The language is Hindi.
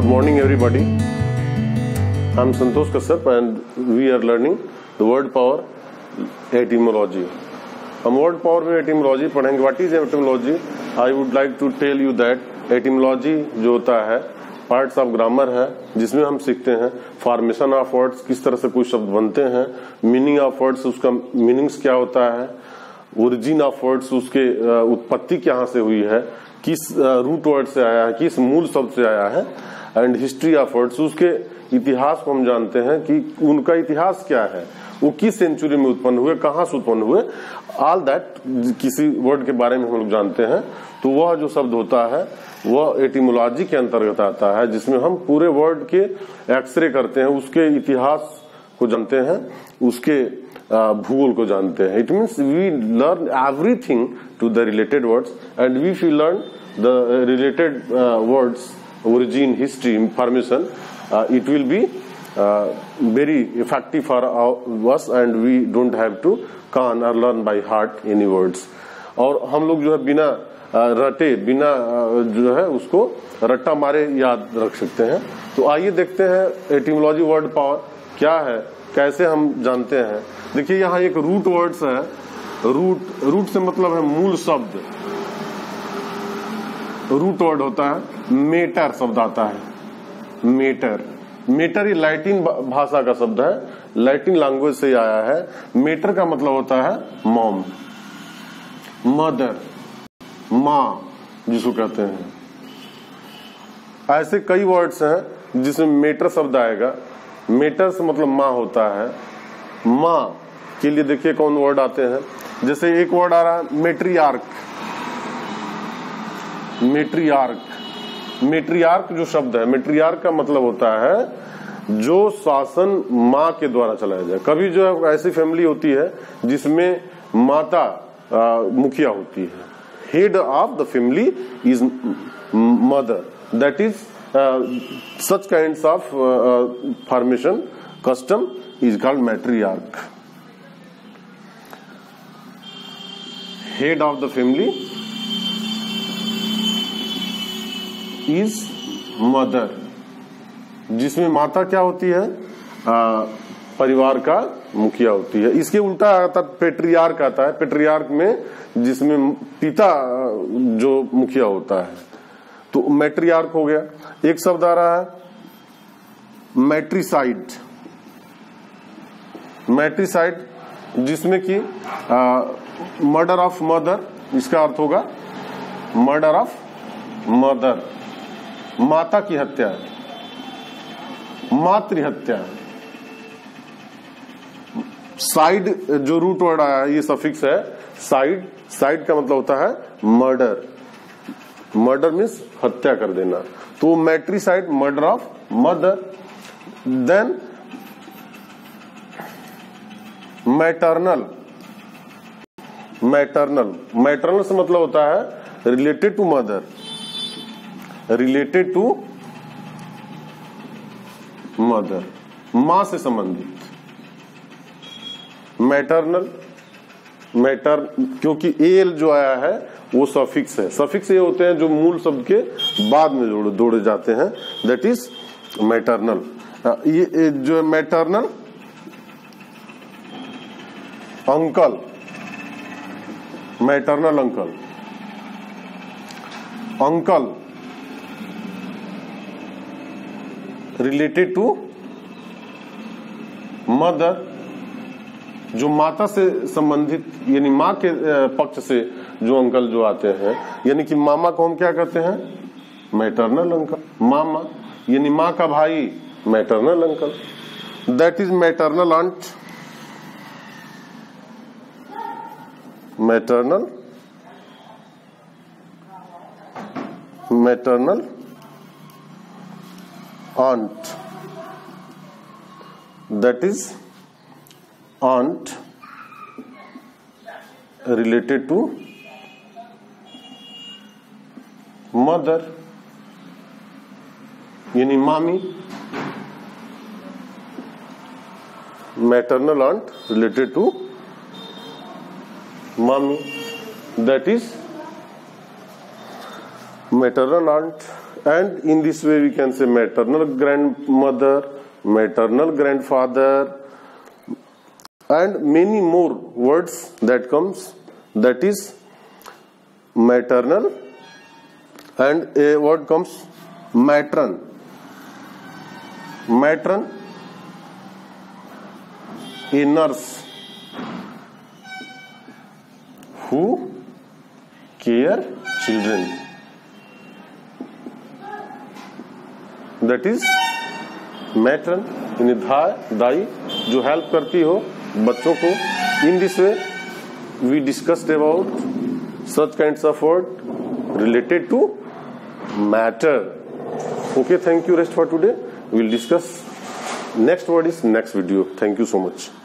morning everybody. I'm Santosh Kashyap and we are learning the word power etymology. हम word power में etymology पढ़ेंगे. What is etymology? I would like to tell you that etymology जो होता है पार्ट्स ऑफ ग्रामर है, जिसमें हम सीखते हैं फॉर्मेशन ऑफ वर्ड्स, किस तरह से कोई शब्द बनते हैं, मीनिंग ऑफ वर्ड्स, उसका मीनिंग्स क्या होता है, ओरिजिन ऑफ वर्ड्स, उसके उत्पत्ति कहाँ से हुई है, किस रूट वर्ड से आया है, किस मूल शब्द से आया है, एंड हिस्ट्री ऑफ वर्ड्स, उसके इतिहास को हम जानते हैं कि उनका इतिहास क्या है, वो किस सेंचुरी में उत्पन्न हुए, कहाँ से उत्पन्न हुए, ऑल दैट किसी वर्ड के बारे में हम लोग जानते हैं. तो वह जो शब्द होता है वह एटिमोलॉजी के अंतर्गत आता है, जिसमें हम पूरे वर्ड के एक्सरे करते हैं, उसके इतिहास को जानते हैं, उसके भूगोल को जानते हैं. It means we learn everything to the related words and we fee learn the related words, origin, history, information. It will be very effective for us and we don't have to can or learn by heart any words. और हम लोग जो है बिना रटे, बिना जो है उसको रट्टा मारे याद रख सकते हैं. तो आइए देखते हैं एटिमोलॉजी वर्ड पावर क्या है, कैसे हम जानते हैं. देखिए यहाँ एक रूट वर्ड्स है. रूट से मतलब है मूल शब्द. रूट वर्ड होता है. मेटर शब्द आता है. मेटर ये लैटिन भाषा का शब्द है, लैटिन लैंग्वेज से आया है. मेटर का मतलब होता है मॉम, मदर, माँ जिसको कहते हैं. ऐसे कई वर्ड्स हैं जिसमें मेटर शब्द आएगा. मेटर से मतलब माँ होता है. माँ के लिए देखिए कौन वर्ड आते हैं. जैसे एक वर्ड आ रहा है मेट्रियार्क. मेट्रियार्क जो शब्द है, मेट्रियार्क का मतलब होता है जो शासन माँ के द्वारा चलाया जाए. कभी जो है ऐसी फैमिली होती है जिसमें माता मुखिया होती है. Head of the family is mother. That is such kinds of formation custom is called matriarch. Head of the family is mother, जिसमें माता क्या होती है, परिवार का मुखिया होती है. इसके उल्टा आता पेट्रियार्क आता है. पेट्रियार्क में जिसमें पिता जो मुखिया होता है. तो मैट्रियार्क हो गया. एक शब्द आ रहा है मैट्रिसाइड. मैट्रिसाइड जिसमें कि मर्डर ऑफ मदर, इसका अर्थ होगा मर्डर ऑफ मदर, माता की हत्या, मातृ हत्या. साइड जो रूट वर्ड आया है ये सफिक्स है. साइड का मतलब होता है मर्डर. मर्डर मीन्स हत्या कर देना. तो matricide, murder of mother. Then maternal. Maternal से मतलब होता है related to mother, related to mother, मां से संबंधित. मैटरनल, क्योंकि एल जो आया है वो सफिक्स है. सफिक्स ये होते हैं जो मूल शब्द के बाद में जोड़े जाते हैं. That is maternal. ये जो maternal, uncle, maternal uncle related to mother, जो माता से संबंधित, यानी माँ के पक्ष से जो अंकल जो आते हैं, यानी कि मामा को हम क्या कहते हैं, मैटरनल अंकल. मामा यानी माँ का भाई, maternal uncle. That is maternal aunt. Maternal aunt. That is aunt related to mother, यानी मामी. maternal aunt related to mommy, that is maternal aunt, and in this way we can say maternal grandmother, maternal grandfather, and many more words that comes, that is maternal, and a word comes matron. Matron, a nurse who care children, that is matron, दाई जो हेल्प करती हो बच्चों को. In this way we discussed about such kinds of word related to matter. Okay, thank you. Rest for today. We'll discuss next word is next video. Thank you so much.